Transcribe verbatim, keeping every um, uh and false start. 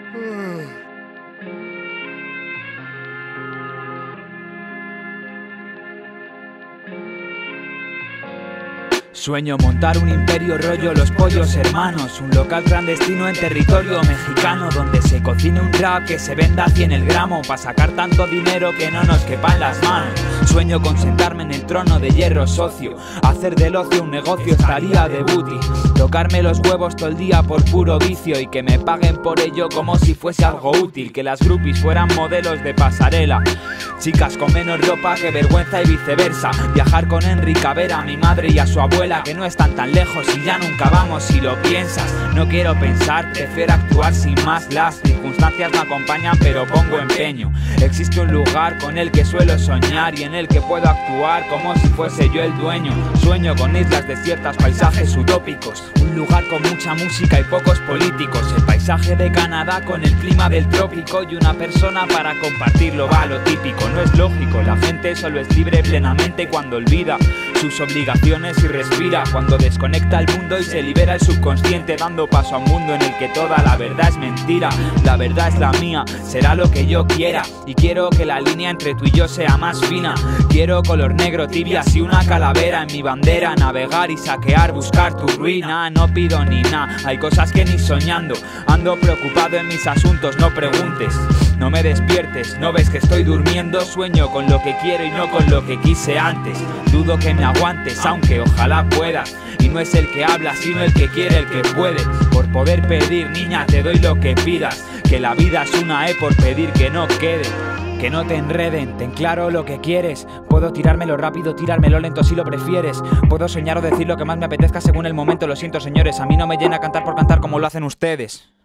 Sueño montar un imperio rollo Los Pollos Hermanos, un local clandestino en territorio mexicano, donde se cocine un rap que se venda a cien el gramo, pa' sacar tanto dinero que no nos quepa en las manos. Sueño con sentarme en el trono de hierro socio, hacer del ocio un negocio estaría de booty, tocarme los huevos todo el día por puro vicio y que me paguen por ello como si fuese algo útil, que las groupies fueran modelos de pasarela, chicas con menos ropa que vergüenza y viceversa, viajar con Henry Cabrera, a mi madre y a su abuela, que no están tan lejos y ya nunca vamos si lo piensas. No quiero pensar, prefiero actuar sin más. Las circunstancias me acompañan pero pongo empeño. Existe un lugar con el que suelo soñar y en el que puedo actuar como si fuese yo el dueño. Sueño con islas desiertas, paisajes utópicos, un lugar con mucha música y pocos políticos, el paisaje de Canadá con el clima del trópico y una persona para compartirlo, va lo típico. No es lógico, la gente solo es libre plenamente cuando olvida sus obligaciones y respira, cuando desconecta el mundo y se libera el subconsciente, dando paso a un mundo en el que toda la verdad es mentira. La verdad es la mía, será lo que yo quiera, y quiero que la línea entre tú y yo sea más fina. Quiero color negro, tibias y una calavera en mi bandera, navegar y saquear, buscar tu ruina. No pido ni nada, hay cosas que ni soñando, ando preocupado en mis asuntos, no preguntes, no me despiertes, no ves que estoy durmiendo. Sueño con lo que quiero y no con lo que quise antes, dudo que me aguantes aunque ojalá puedas, y no es el que habla sino el que quiere, el que puede. Por poder pedir, niña, te doy lo que pidas, que la vida es una, eh, por pedir que no quede. Que no te enreden, ten claro lo que quieres. Puedo tirármelo rápido, tirármelo lento si lo prefieres. Puedo soñar o decir lo que más me apetezca según el momento. Lo siento, señores, a mí no me llena cantar por cantar como lo hacen ustedes.